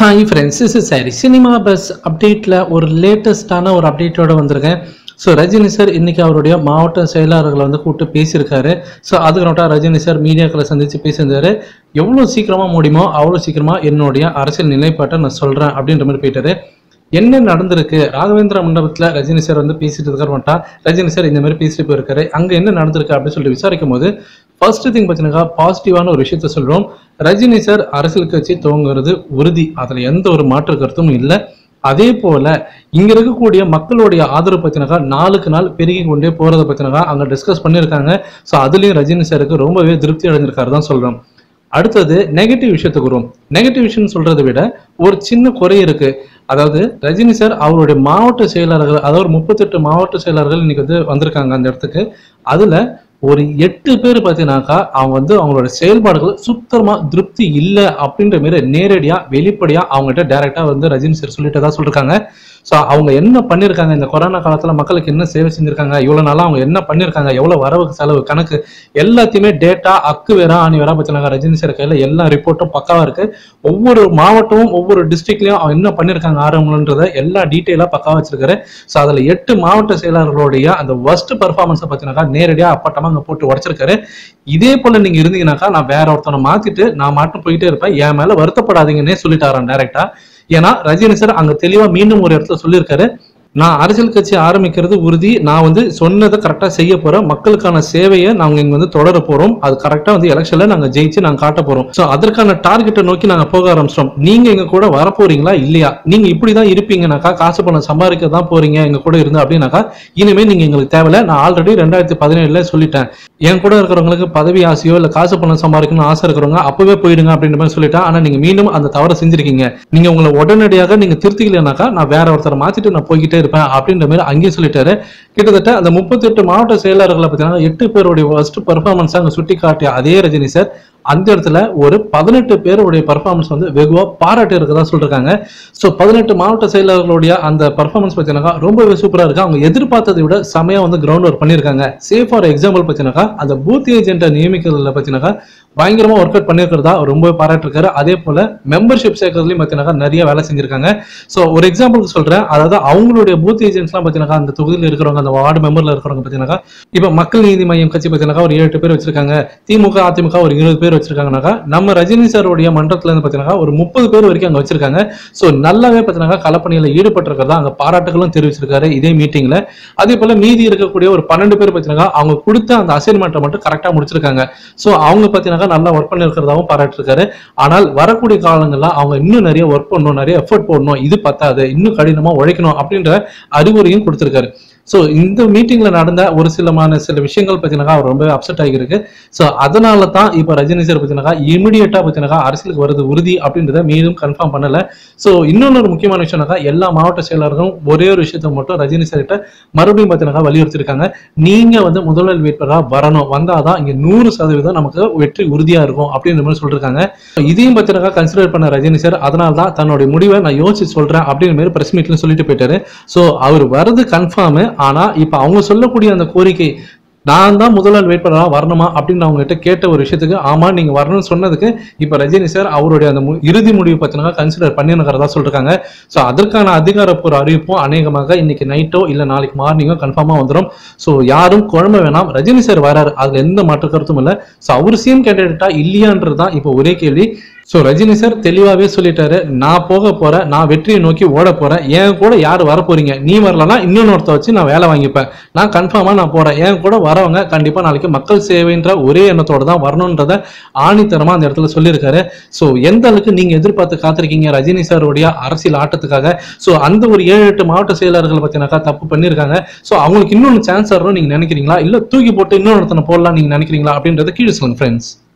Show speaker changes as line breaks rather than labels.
Hi friends, this is Sari. Cinema Bus updateல ஒரு லேட்டஸ்டான ஒரு அப்டேட்டோட வந்திருக்கேன். ஸோ ரஜினி சார் இன்னைக்கு அவருடைய மாவட்ட செயலாளர்களை வந்து கூப்பிட்டு பேசியிருக்காரு. ஸோ அதுக்கு நோட்டா ரஜினி சார் மீடியாக்களை சந்தித்து பேசியிருந்தாரு. எவ்வளோ சீக்கிரமாக முடியுமோ அவ்வளோ சீக்கிரமாக என்னுடைய அரசியல் நிலைப்பாட்டை நான் சொல்கிறேன் அப்படின்ற மாதிரி போயிட்டாரு. என்ன நடந்திருக்கு? ராகவேந்திர மண்டபத்தில் ரஜினி சார் வந்து பேசிட்டு இருக்காரு மாட்டா. ரஜினி சார் இந்த மாதிரி பேசிட்டு போயிருக்காரு. அங்கே என்ன நடந்திருக்கு அப்படின்னு சொல்லிட்டு விசாரிக்கும் போது ஃபர்ஸ்ட் திங் பார்த்தீங்கன்னா பாசிட்டிவான ஒரு விஷயத்த சொல்கிறோம். ரஜினி சார் அரசியல் கட்சி துவங்குறது உறுதி, அதில் எந்த ஒரு மாற்று கருத்தும் இல்லை. அதே போல இங்க இருக்கக்கூடிய மக்களுடைய ஆதரவு பத்தினாக்கா நாளுக்கு நாள் பெருகி கொண்டே போறதை பத்தினாக்கா அங்க டிஸ்கஸ் பண்ணியிருக்காங்க. ஸோ அதுலயும் ரஜினி சாருக்கு ரொம்பவே திருப்தி அடைஞ்சிருக்காரு தான் சொல்றோம். அடுத்தது நெகட்டிவ் விஷயத்துக்கு வரும். நெகட்டிவ் விஷயம் சொல்றதை விட ஒரு சின்ன குறை இருக்கு. அதாவது ரஜினி சார் அவருடைய மாவட்ட செயலாளர்கள், அதாவது 38 மாவட்ட செயலாளர்கள் இன்னைக்கு வந்து வந்திருக்காங்க அந்த இடத்துக்கு. அதுல ஒரு 8 பேர் பார்த்தீங்கன்னாக்கா அவங்க வந்து அவங்களோட செயல்பாடுகள் சுத்தமா திருப்தி இல்லை அப்படின்ற மாரி நேரடியா வெளிப்படையா அவங்ககிட்ட டைரக்டா வந்து ரஜினி சார் சொல்லிட்டு தான் சொல்லிருக்காங்க. ஸோ அவங்க என்ன பண்ணியிருக்காங்க, இந்த கொரோனா காலத்துல மக்களுக்கு என்ன சேவை செஞ்சிருக்காங்க, இவ்வளவு நாளா அவங்க என்ன பண்ணியிருக்காங்க, எவ்வளவு வரவு செலவு கணக்கு எல்லாத்தையுமே டேட்டா அக்கு வேற ஆணி வேற பார்த்தீங்கன்னா ரஜினி சார் கையில எல்லா ரிப்போர்ட்டும் பக்காவா இருக்கு. ஒவ்வொரு மாவட்டமும் ஒவ்வொரு டிஸ்ட்ரிக்ட்லயும் அவங்க என்ன பண்ணியிருக்காங்க ஆரம்பம்ன்றத எல்லா டீட்டெயிலா பக்காவா வச்சிருக்காரு. ஸோ அதுல 8 மாவட்ட செயலாளர்களுடைய அந்த ஒர்ஸ்ட் பெர்ஃபார்மன்ஸை பார்த்தீங்கன்னா நேரடியா அப்பட்டமா அங்க போட்டு உடைச்சிருக்காரு. இதே போல நீங்க இருந்தீங்கன்னாக்கா நான் வேற ஒருத்தனை மாத்திட்டு நான் மட்டும் போயிட்டே இருப்பேன், என் மேல வருத்தப்படாதீங்கன்னே சொல்லிட்டாரான் டைரக்டா. ஏன்னா ரஜினி சார் அங்க தெளிவா மீண்டும் ஒரு இடத்துல சொல்லியிருக்காரு, நான் அரசியல் கட்சி ஆரம்பிக்கிறது உறுதி, நான் வந்து சொன்னதை கரெக்டா செய்ய போறேன், மக்களுக்கான சேவையை நாங்க இங்க வந்து தொடர போறோம், அது கரெக்டா வந்து எலெக்ஷன்ல நாங்க ஜெயிச்சு நாங்க காட்ட போறோம். சோ அதற்கான டார்கெட்டை நோக்கி நாங்க போக ஆரம்பிச்சிட்டோம். நீங்க எங்க கூட வரப்போறீங்களா இல்லையா? நீங்க இப்படிதான் இருப்பீங்கன்னாக்கா காசு பணம் சம்பாதிக்க தான் போறீங்க எங்க கூட இருந்து அப்படின்னாக்கா இனிமே நீங்க எங்களுக்கு தேவையில்ல. நான் ஆல்ரெடி 2017 சொல்லிட்டேன், என் கூட இருக்கிறவங்களுக்கு பதவி ஆசையோ இல்ல காசு பணம் சம்பாதிக்கணும்னு ஆசை இருக்கிறவங்க அப்பவே போயிடுங்க அப்படின்ற மாதிரி சொல்லிட்டேன். ஆனா நீங்க மீண்டும் அந்த தவறை செஞ்சிருக்கீங்க. நீங்க உங்களை உடனடியாக நீங்க திருத்திக்கலனாக்கா நான் வேற ஒருத்தரை மாத்திட்டு நான் போய்கிட்டே இருப்பேன் அப்படின்ற மாதிரி அங்கேயும் சொல்லிட்டாரு. கிட்டத்தட்ட அந்த 38 மாவட்ட செயலாளர்களை பார்த்தீங்கன்னா 8 பேருடைய ஃபர்ஸ்ட் பெர்ஃபார்மன்ஸ் அங்க சுட்டி காட்டிய அதே ரஜினி சார் அந்த இடத்துல ஒரு 18 பேருடைய பெர்ஃபார்மன்ஸ் வந்து வெகுவா பாராட்டி இருக்கதா சொல்றாங்க. ஸோ 18 மாவட்ட செயலாளர்களுடைய அந்த பெர்ஃபார்மன்ஸ் பார்த்தீங்கன்னா ரொம்பவே சூப்பரா இருக்கு. அவங்க எதிர்பார்த்ததை விட செமையா வந்து கிரவுண்ட் ஒர்க் பண்ணியிருக்காங்க. சேஃப் ஃபார் எக்ஸாம்பிள் பார்த்தீங்கன்னா அந்த பூத் ஏஜென்ட்டை நியமிக்கிறதுல பார்த்தீங்கன்னா பயங்கரமா ஒர்க் அவுட் பண்ணியிருக்கிறதா ரொம்பவே பாராட்டிருக்காரு. அதே போல மெம்பர்ஷிப் சேர்க்கறதுலையும் பார்த்தீங்கன்னா நிறைய வேலை செஞ்சிருக்காங்க. ஸோ ஒரு எக்ஸாம்பிளுக்கு சொல்றேன், அதாவது அவங்களுடைய பூத் ஏஜென்ட்ஸ்லாம் பார்த்தீங்கன்னா அந்த தொகுதியில் இருக்கிறவங்க, அந்த வார்டு மெம்பர்ல இருக்கிறவங்க பார்த்தீங்கன்னா இப்போ மக்கள் நீதி மையம் கட்சி பார்த்தீங்கன்னா ஒரு 7 பேர் வச்சிருக்காங்க, திமுக அதிமுக ஒரு 20 பேர் வச்சிருக்காங்கனாக்கா நம்ம ரஜினி சாருடைய மன்றத்துல இருந்து பார்த்தீங்கன்னா ஒரு 30 பேர் வரைக்கும் அங்க வச்சிருக்காங்க. ஸோ நல்லாவே பார்த்தீங்கன்னா களப்பணியில ஈடுபட்டிருக்கிறதா அங்க பாராட்டுகளும் தெரிவிச்சிருக்காரு இதே மீட்டிங்ல. அதே போல மீதி இருக்கக்கூடிய ஒரு 12 பேர் பார்த்தீங்கன்னா அவங்க கொடுத்த அந்த அசைன்மெண்ட்டை மட்டும் கரெக்டா முடிச்சிருக்காங்க. ஸோ அவங்க பார்த்தீங்கன்னா நல்லா ஒர்க் பண்ணி இருக்கிறதாவும் பாராட்டிருக்காரு. ஆனால் வரக்கூடிய காலங்கள்ல அவங்க இன்னும் நிறைய ஒர்க் பண்ணணும், நிறைய எஃபர்ட் போடணும், இது பத்தாது, இன்னும் கடினமா உழைக்கணும் அப்படின்ற அறிவுரையும் கொடுத்திருக்காரு. ஸோ இந்த மீட்டிங்ல நடந்த ஒரு சில விஷயங்கள் பார்த்தீங்கன்னா அவர் ரொம்ப அப்செட் ஆகியிருக்கு. ஸோ அதனால தான் இப்போ ரஜினி சார் பார்த்தீங்கன்னா இமிடியேட்டா பார்த்தீங்கன்னா அரசியலுக்கு வருது உறுதி அப்படின்றத மீண்டும் கன்ஃபார்ம் பண்ணல. ஸோ இன்னொரு முக்கியமான விஷயம்னாக்கா எல்லா மாவட்ட செயலாளர்களும் ஒரே ஒரு விஷயத்த மட்டும் ரஜினி சார் கிட்ட மறுபடியும் பார்த்தீங்கன்னா வலியுறுத்திருக்காங்க, நீங்க வந்து முதல்வர் வேட்பாளராக வரணும், வந்தாதான் இங்க 100% நமக்கு வெற்றி உறுதியா இருக்கும் அப்படின்ற மாதிரி சொல்லிருக்காங்க. இதையும் பார்த்தீங்கன்னா கன்சிடர் பண்ண ரஜினி சார் அதனால தான் தன்னுடைய முடிவை நான் யோசிச்சு சொல்றேன் அப்படின்ற மாதிரி பிரஸ் மீட்ல சொல்லிட்டு போயிட்டாரு. ஸோ அவர் வரது கன்ஃபார்ம். ஆனா இப்ப அவங்க சொல்லக்கூடிய அந்த கோரிக்கை, நான் தான் முதல்வர் வேட்பாளராக வரணுமா அப்படின்னு அவங்க கிட்ட கேட்ட ஒரு விஷயத்துக்கு ஆமா நீங்க வரணும்னு சொன்னதுக்கு இப்ப ரஜினி சார் அவருடைய அந்த இறுதி முடிவு பார்த்தீங்கன்னா கன்சிடர் பண்ணிருக்கிறதா சொல்றாங்க. ஸோ அதற்கான அதிகாரப்பூர்வ அறிவிப்பும் அநேகமாக இன்னைக்கு நைட்டோ இல்ல நாளைக்கு மார்னிங்கோ கன்ஃபார்மா வந்துடும். ஸோ யாரும் குழம்ப வேணாம், ரஜினி சார் வராரு, அதுல எந்த மாற்று கருத்தும் இல்லை. ஸோ அவர் சிஎம் கேண்டிடேட்டா இல்லையான்றதுதான் இப்போ ஒரே கேள்வி. ஸோ ரஜினி சார் தெளிவாகவே சொல்லிட்டாரு, நான் போக போறேன், நான் வெற்றியை நோக்கி ஓட போறேன், என் கூட யார் வர போறீங்க, நீ வரலன்னா இன்னொருத்த வச்சு நான் வேலை வாங்கிப்பேன், நான் கன்ஃபார்மா நான் போறேன், என் கூட வரவங்க கண்டிப்பா நாளைக்கு மக்கள் சேவைன்ற ஒரே எண்ணத்தோட தான் வரணுன்றத ஆணித்தரமா அந்த இடத்துல சொல்லியிருக்காரு. ஸோ எந்த அளவுக்கு நீங்க எதிர்பார்த்து காத்திருக்கீங்க ரஜினி சாருடைய அரசியல் ஆட்டத்துக்காக? ஸோ அந்த ஒரு 7-8 மாவட்ட செயலாளர்கள் பார்த்தீங்கன்னாக்கா தப்பு பண்ணியிருக்காங்க. ஸோ அவங்களுக்கு இன்னொன்று சான்ஸ் வரணும் நீங்க நினைக்கிறீங்களா, இல்ல தூக்கி போட்டு இன்னொருத்தனை போடலாம் நீங்க நினைக்கிறீங்களா அப்படின்றத கீழே சொல்லுங்க ஃப்ரெண்ட்ஸ்.